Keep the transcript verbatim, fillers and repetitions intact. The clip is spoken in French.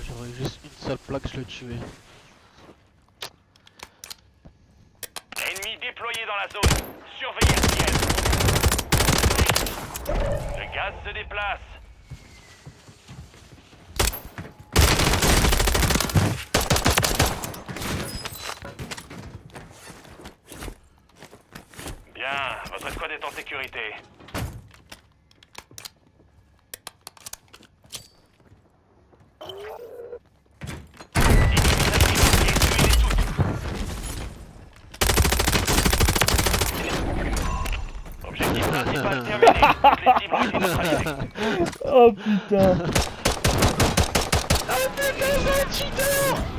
J'aurais juste une seule plaque, je le tuais. Ennemi déployé dans la zone. Surveillez le ciel. Le gaz se déplace. Bien, votre squad est en sécurité. Objectif principal terminé. Toutes les cibles ont été neutralisées. Oh putain. Ah putain, j'ai un cheater.